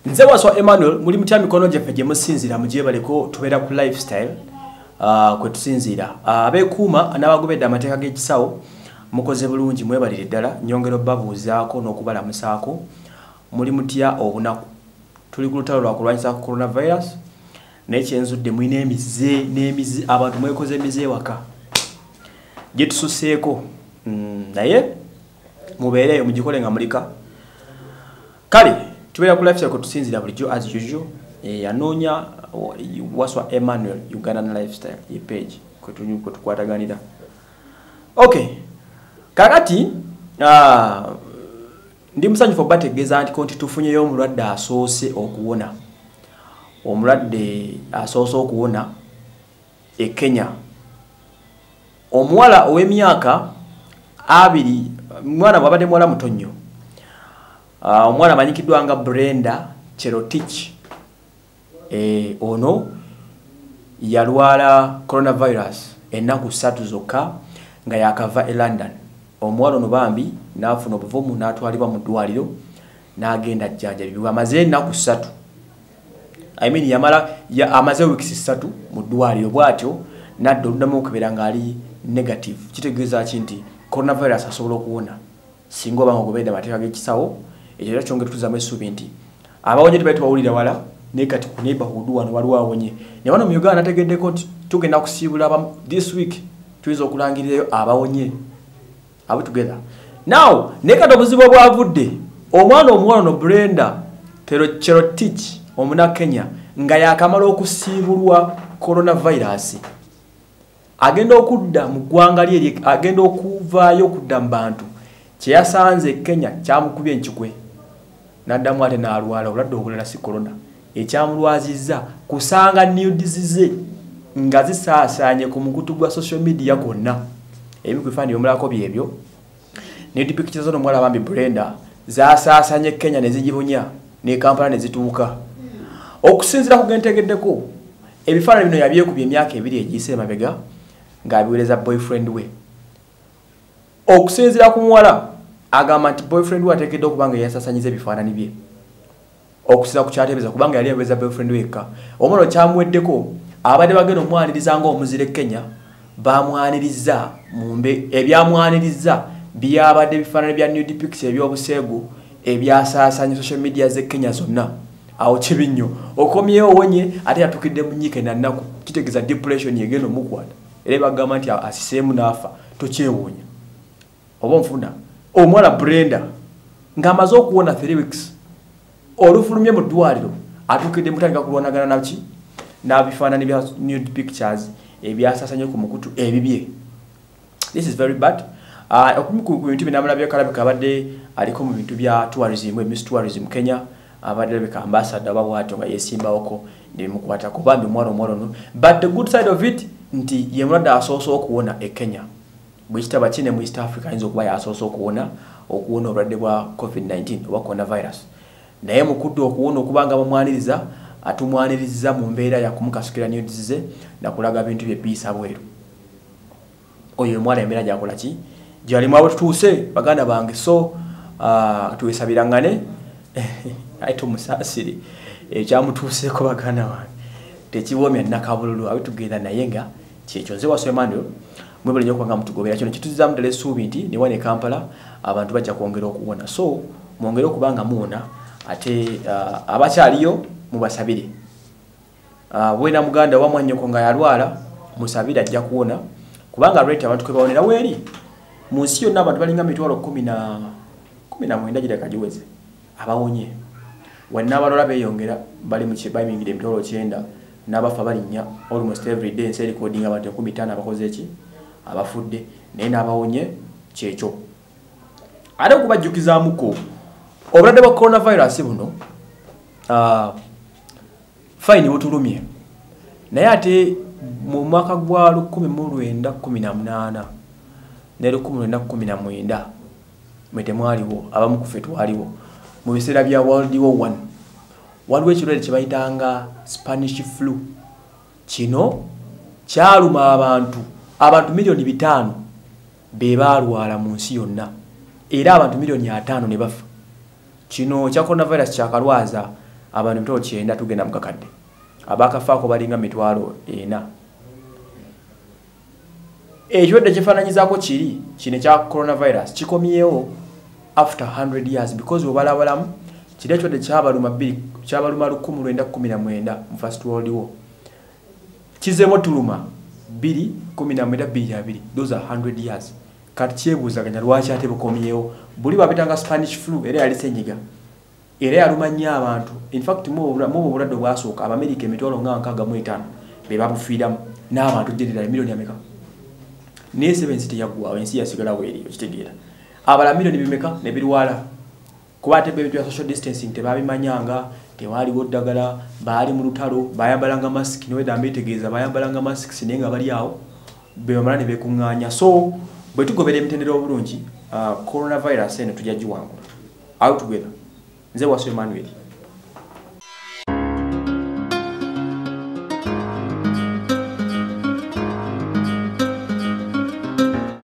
Nze Waswa Emmanuel muri mutya mikono gye gye musinzira mujye baleko tubera ku lifestyle kwe tusinzira abekuuma n'abagobedde amateeka g'ekisawo mukoze bulungi mwebalire ddala nyongero babuuzaako n'okubalamusaako muri mutya obunaku tuli ku lutalo lwa kulwanyisa coronavirus n'ekyenzudde mulina n'emize abantu mwekoze emize waka gye tususeeko naye mubeereyo mugikole nga mulika kale tubera ku lifestyle ko tusinzira bulijjo as usual yanoonya Waswa Emmanuel Ugandan lifestyle ye page ko tukwataganira. Okay kakati ndi musanyufu bategeeza nti konti tufunyeyo omulwadde asoose okuwona omulwadde asoose okuwona e Kenya omuwala ow'emyaka 2 mwana bwabadde muwala muto nnyo omwana amanyikiddwa nga Brenda Cherotich ono yalwala coronavirus ennaku 3 zokka nga yakava e London omuwala ono bambi n'afuna obuvumu n'atwalibwa mu ddwaliro n'agenda jjanjabibwa amaze ennaku 3 amaze weeks 3 mu ddwaliro bw'atyo n'adda oluddamu okubera ng'ali negative kitegeeza ki nti coronavirus asobola okuwona singa oba ng'ogobedde amateeka g'ekisawo ekyo era kyongera tuzamu essuubi nti abawonye tebaali tubawulira wala naye kati ku neighborhood wano waliwo awonye ne wano mu Uganda nategeddeko nti tugenda kusiibula this week tuyinza okulangirirayo abawonye abo together now naye kati obuzibu obwavudde omwana omuwala ono Brenda Cherotich omuna Kenya nga yakamala okusiibulwa coronavirus agenda okudda mu ggwanga lye agenda okuvaayo okudda mu bantu kyeyasanze Kenya kyamukubye enkikwe n'addamu ate n'alwala olwadde obulala si corona ekyamulwazizza kusanga nudes ze nga zisaasaanye ku mukutu gwa social media gonna ebikwifani omulako byebyo ne pictures z'ono mwala bambi Brenda zaasaasanye Kenya ne zigibunya ne Kampala ne zituuka okusinzira ku gentegeddeko ebifaananyi bino yabyekubye emyaka 2 egiyise emabega ng'abiwereza boyfriend we okusinzira ku muwala agamba nti boyfriend we ateekeddwa okubanga yasaasanyiza ebifaananyi bye okusinzira ku kyateebereza kubanga yali abiwereza boyfriend we yekka omwana kyamuweddeko abadde bagenda omwaniriza ng'omuzire Kenya bamwaniriza ebyamwaniriza byabadde bifaananyi bya nude pics ebyobuseegu ebyasaasanya social media ze Kenya zonna awo kibi nnyo okomyewo wonye ate yatukidde mu nnyike na nnaku kitegeeza depression yegenda omukwata era bagamba nti asiseemu n'afa tokyewoonya oba nfuna omwana Brenda ng'amaze okuwona 3 weeks olufulumye mu ddwaliro atukidde mutandika kulwanagana naki n'abifaananyi bya nude pictures ebyasaasanye ku mukutu ebibye. This is very bad. Okumu ku bintu binamala byakalabika abadde aliko mu bintu bya tourism Miss Tourism Kenya abadde bika ambassador babwato nga yesimbawoko ndi mukwata ko bambi mwalo no but the good side of it nti ye mulwadde asoose okuwona e Kenya bwekitaba kine mu East Africa inzo kuba yasoose okuwona obulwadde bwa COVID-19 oba coronavirus naye mukudde okuwona okubanga bamwaniriza atumwaniriza mu mbeera ya kumukasukira nudes ze nakulaga bintu bye biisa bweru oyo mwana embeera gyakola ki gyali mwawe tutuuse baganda bange so tuwesabirangane aito musasiri ekyamutuuseeko baganda bange tekiwoomya nakabululu abe tugenda naye nga kyekyo nze Waswa Emmanuel mwebale nnyo okubanga mutugobera kino kituzizaamu ddala essuubi nti ne wane Kampala abantu bajja kwongera okuwona so mwongere okubanga muwona ate abakyaliyo mubasabire bwena muganda wa mwannyoko nga yalwala musabire ajja kuwona kubanga rate abantu kwe bawonera weeri mu nsi yonna abantu balinga mitwalo 19 gira kajiweze abawonye wonna abalala beeyongera bali mu kibayimingire emitwalo 9 n'abafa balinnya almost every day nse recording abantu 15 abakoze eki abafudde naye n'abawonye kyekyo ate okubajjukizaamuko obulwadde bwa coronavirus buno fine butulumye naye ate mu mwaka gwa 1918 ne 1919 mwete mwaliwo abamu kufe twaliwo mu biseera bya World War I waliwo ekirwadde kye bayitanga Spanish flu kino kyaluma abantu milioni 5 be baalwala mu nsi yonna era abantu milioni 5 ne bafa kino kya coronavirus kyakalwaza abantu mtolo kyenda tugenda mukakadde abakafaako balinga mitwalo 4 ekirwadde kyefaananyizaako kiri kino ekya coronavirus kikomyewo after 100 years because obalabalamu kiri ekirwadde kyabaluma 1919 mu first world war kizeemo tuluma 2019 those are 100 years kati kyebuuzaganya lwaki ate bukomyewo buli babitanga Spanish flu era yali senyiga era yaluma nnyo abantu in fact mu bulwadde bwasooka Abamerika emitwalo nga 65 be babufiiramu n'abantu generally milioni ameka naye Sevensi teyaggwawo ensi yasigalawo eriyo kitegeera abala milioni bimeka ne birwala kuba ate ebintu bya social distancing tebabimanyanga tewaaliwo ddagala baali mu lutalo bayambalanga mask niweda mbetegeeza bayambalanga masks naye nga bali awo bemala ne bekuŋŋaanya so bwe tugobera emitendera obulungi coronavirus eno tujja giwangula out together nze Wasu Emmanuel